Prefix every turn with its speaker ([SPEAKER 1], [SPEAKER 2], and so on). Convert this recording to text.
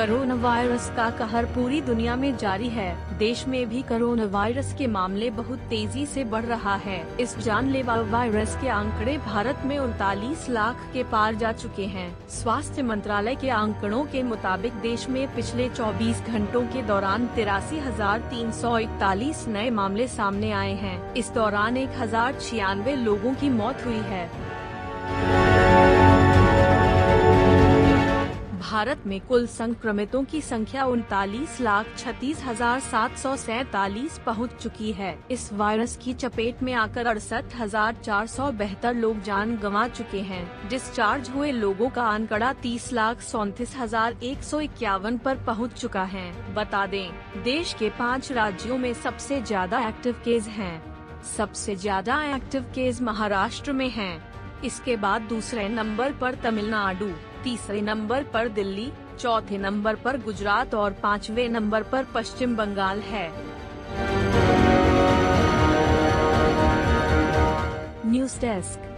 [SPEAKER 1] Corona virus का कहर पूरी दुनिया में जारी है। देश में भी कोरोना वायरस के मामले बहुत तेजी से बढ़ रहा है। इस जानलेवा वायरस के आंकड़े भारत में 39 लाख के पार जा चुके हैं। स्वास्थ्य मंत्रालय के आंकड़ों के मुताबिक देश में पिछले 24 घंटों के दौरान 83,341 नए मामले सामने आए हैं। इस दौरान 1096 लोगों की मौत हुई है। भारत में कुल संक्रमितों की संख्या 39,36,747 पहुंच चुकी है। इस वायरस की चपेट में आकर 68,472 लोग जान गंवा चुके हैं। डिस्चार्ज हुए लोगों का आंकड़ा 30,37,151 पर पहुंच चुका है। बता दें, देश के 5 राज्यों में सबसे ज्यादा एक्टिव केस हैं। सबसे ज्यादा एक्टिव केस महाराष्ट्र में हैं। इसके बाद दूसरे नंबर पर तमिलनाडु, तीसरे नंबर पर दिल्ली, चौथे नंबर पर गुजरात और 5वें नंबर पर पश्चिम बंगाल है। News desk.